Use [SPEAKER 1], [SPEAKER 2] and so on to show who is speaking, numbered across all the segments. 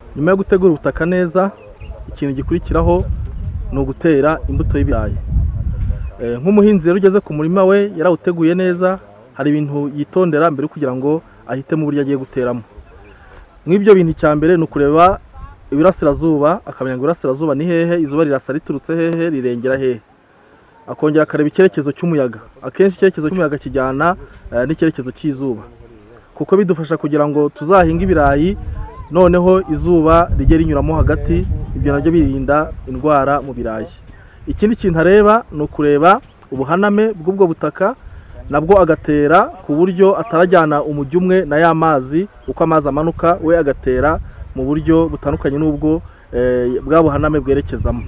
[SPEAKER 1] Nyuma yo gutegura ubutaka neza, ikintu gikurikiraho ni ugutera imbuto y'ibirayi. Nk'umuhinzi rero ugeze ku murima we yarawuteguye neza, hari ibintu yitondera mbere kugira ngo ahitemo uburyo agiye guteramo. Mw'ibyo bintu cya mbere ni ukureba ibirasirazuba, akamenya ngo ibirasirazuba ni hehe, izuba rirasa riturutse hehe, rirengera hehe. Akongera akareba icyerekezo cy'umuyaga. Akenshi icyerekezo cy'umuyaga kijyana n'icyerekezo cy'izuba, kuko bidufasha kugira ngo tuzahinge ibirayi noneho izuba rijye rinyuramo hagati, ibyo nabyo birinda indwara mu birayi. Ikindi kintu areba ni ukureba ubuhaname bw'ubwo butaka, nabwo agatera ku buryo atarajyana umujyi umwe na ya mazi, uko amazi amanuka we agatera mu buryo butandukanye n'ubwo bwa buhaname bwerekezamo.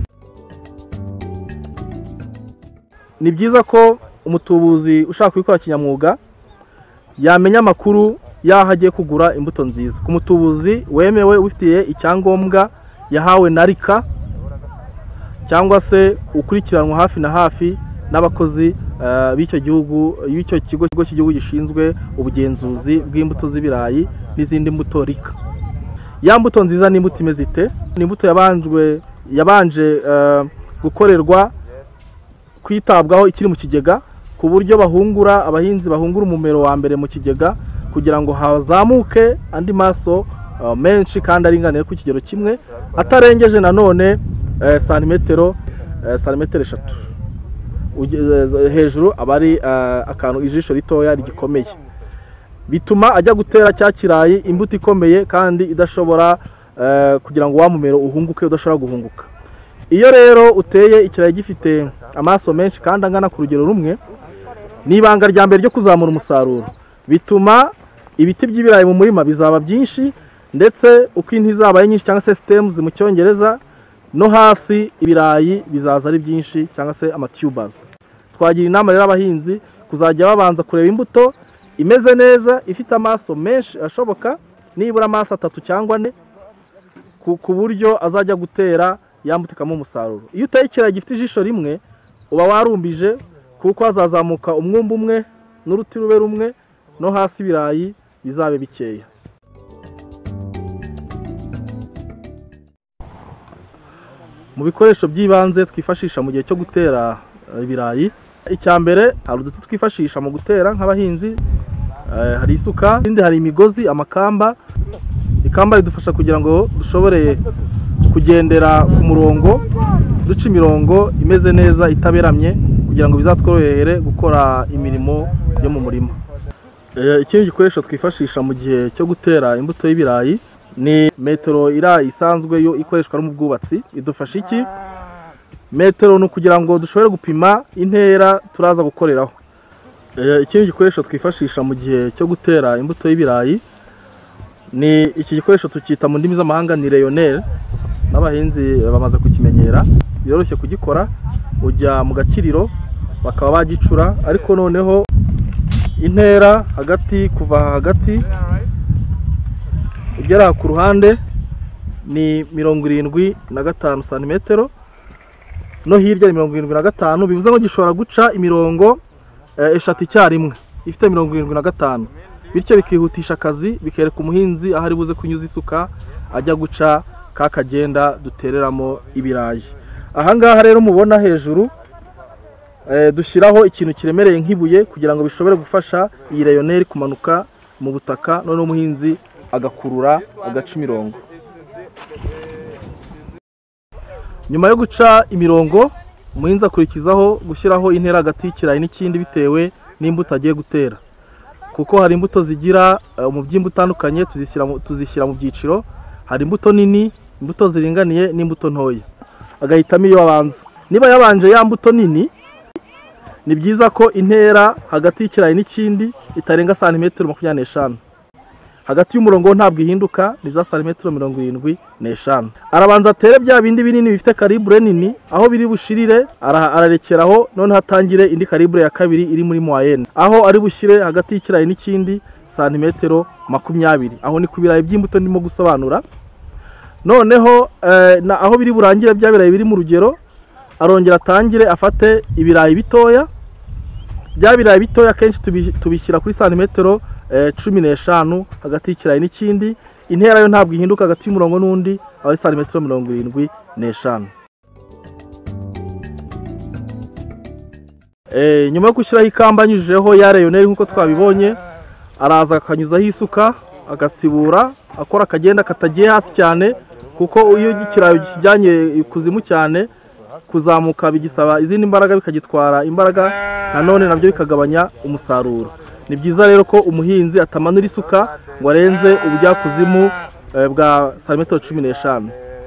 [SPEAKER 1] Ni byiza ko umutubuzi ushaka kubikora kinyamwuga yamenya amakuru yaho agiye kugura imbuto nziza. Ku mutubuzi wemewe ufitiye icyangombwa yahawe na rika, cyangwa se ukurikiranwa hafi na hafi n'abakozi b'icyo gihugu, y'icyo kigo cy'igihugu gishinzwe ubugenzuzi bw'imbuto z'ibirayi n'izindi mbuto rika. Ya mbuto nziza ni imbuto imeze ite? Ni imbuto yabanje gukorerwa kwitabwaho ikiri mu kigega, ku buryo abahinzi bahungura umumero wa mbere mu kigega kugira ngo hazamuke andi maso menshi kandi aringaniye ku kigero kimwe, atarengeje nanone santimetero 3 hejuru. aba ari akantu ijisho ritoya rigikomeye, bituma ajya gutera cya kirayi imbuto ikomeye kandi idashobora kugira ngo wa mumero uhunguke udashobora guhunguka. Iyo rero uteye ikirayi gifite amaso menshi kandi angana ku rugero rumwe, ni ibanga rya mbere ryo kuzamura umusaruro. Bituma ibiti by'ibirayi mu murima bizaba byinshi, ndetse uko inti zabaye nyinshi cyangwa se stems mu cyongereza, no hasi ibirayi bizaza ari byinshi cyangwa se amatubers. Twagira inama rero abahinzi kuzajya babanza kureba imbuto imeze neza, ifite amaso menshi ashoboka, nibura amaso 3 cyangwa 4, ku buryo azajya gutera yambutikamo umusaruro. Iyo uteye ikirayi gifite ijisho rimwe uba warumbije, kuko hazazamuka umwumba umwe n'uruti rube rumwe, no hasi ibirayi bizabe bikeya. Mu bikoresho by'ibanze twifashisha mu gihe cyo gutera ibirayi, icya mbere hari uduti twifashisha mu gutera nk'abahinzi, hari isuka, ikindi hari imigozi, amakamba. Ikamba ridufasha kugira ngo dushobore kugendera ku murongo, duca imirongo imeze neza itaberamye, kugira ngo bizatworohere gukora imirimo yo mu murima. Ikindi gikoresho twifashisha mu gihe cyo gutera imbuto y'ibirayi ni metero isanzwe yo ikoreshwa no mu bwubatsi. Idufasha iki? Metero ni ukugira ngo dushobore gupima intera turaza gukoreraho. Ikindi gikoresho twifashisha mu gihe cyo gutera imbuto y'ibirayi ni iki gikoresho tukita mu ndimi z'amahanga ni rayoneri. N'abahinzi bamaze kukimenyera, biroroshye kugikora. Ujya mu gakiriro bakaba bagicura, ariko noneho intera hagati, kuva hagati ugera ku ruhande ni 75 cm, no hirya ni 75, bivuze ngo gishobora guca imirongo 3 icyarimwe ifite 75, bityo bikihutisha akazi, bikereka umuhinzi aho ari buze kunyuza isuka ajya guca ka kagenda dutereramo ibirayi. Ahangaha rero mubona hejuru dushyiraho ikintu kiremereye nk'ibuye kugira ngo bishobore gufasha iyi rayoneri kumanuka mu butaka, none umuhinzi agakurura agaca imirongo. Nyuma yo guca imirongo, umuhinzi akurikizaho gushyiraho intera hagati y'ikirayi n'ikindi bitewe n'imbuto agiye gutera, kuko hari imbuto zigira umubyimba utandukanye, tuzishyira mu byiciro. Hari imbuto nini, imbuto ziringaniye n'imbuto ntoya. Agahitamo iyo abanza. Niba yabanje ya mbuto nini, ni byiza ko intera hagati y'ikirayi n'ikindi itarenga santimetero 25. Hagati y'umurongo ntabwo ihinduka, ni za santimetero 75. Arabanza atere bya bindi binini bifite kalibre nini, aho biri bushirire ararekeraho, none hatangire indi kalibre ya kabiri iri muri moyenne, aho ari bushyire hagati y'ikirayi n'ikindi santimetero 20. Aho ni ku birayi by'imbuto ndimo gusobanura. Noneho aho biri burangire bya birayi biri mu rugero, arongera atangire afate ibirayi bitoya. Bya birayi bitoya kenshi tubishyira kuri santimetero 15 hagati y'ikirayi n'ikindi. intera yo ntabwo ihinduka hagati y'umurongo n'undi, aba ari santimetero 75. Nyuma yo gushyiraho ikamba anyujijeho ya rayoneri nk'uko twabibonye, araza akanyuzaho isuka agatsibura akora akagenda katagiye hasi cyane, kuko iyo ikirayo kijyanye ikuzimu cyane kuzamuka bigisaba izindi mbaraga, bikagitwara imbaraga nanone nabyo bikagabanya umusaruro. Ni byiza rero ko umuhinzi atamanura isuka ngo arenze ubujyakuzimu bwa santimetero 15.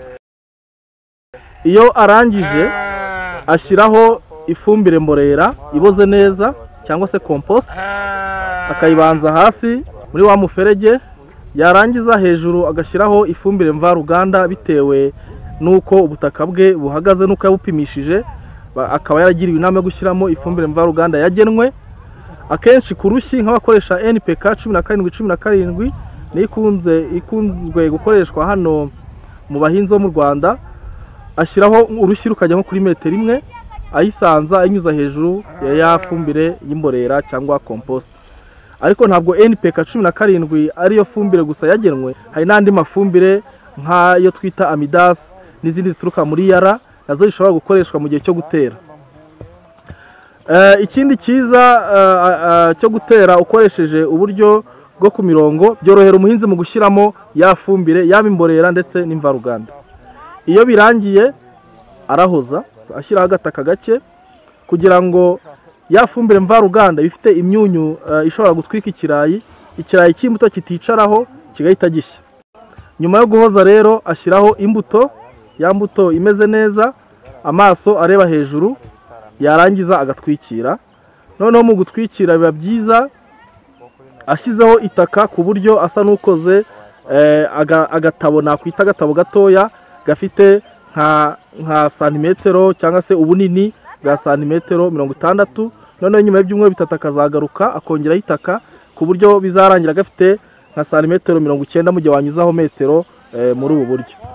[SPEAKER 1] Iyo arangije ashyiraho ifumbire mborera iboze neza cyangwa se compost, akayibanza hasi muri wa muferege, yarangiza hejuru agashyiraho ifumbire mvaruganda bitewe nuko ubutaka bwe buhagaze nuko yabupimishije, akaba yaragiriwe inama yo gushyiramo ifumbire mvaruganda yagenwe. Akenshi ku rushyi nk'abakoresha NPK 17 ni ikunzwe gukoreshwa hano mu bahinzi bo mu Rwanda, ashyiraho urushyi rukajya nko kuri metero 1, ayisanza ayinyuza hejuru ya fumbire y'imborera cyangwa compost. Ariko ntabwo NPK 17 ariyo fumbire gusa yagenwe, hari n'andi mafumbire nk'ayo twita amidas n'izindi zituruka muri yara, nazo zishobora gukoreshwa mu gihe cyo gutera. Ikindi cyiza cyo gutera ukoresheje uburyo bwo ku mirongo, byorohera umuhinzi mu gushyiramo ya fumbire, yaba imborera ndetse n'imvaruganda. Iyo birangiye arahoza ashyiraho agataka gake kugira ngo ya fumbire mvaruganda bifite imyunyu ishobora gutwika ikirayi cy'imbuto kiticaraho kigahita gishya. Nyuma yo guhoza rero ashyiraho imbuto, ya mbuto imeze neza, amaso areba hejuru, yarangiza agatwikira. Noneho mu gutwikira biba byiza ashyizeho itaka ku buryo asa n'ukoze agatabo, nakwita agatabo gatoya gafite nka santimetero cyangwa se ubunini bwa santimetero 60. Noneho nyuma y'ibyumweru 3 akazagaruka akongeraho itaka ku buryo bizarangira gafite nka santimetero 90 mu gihe wanyuzaho metero muri ubu buryo.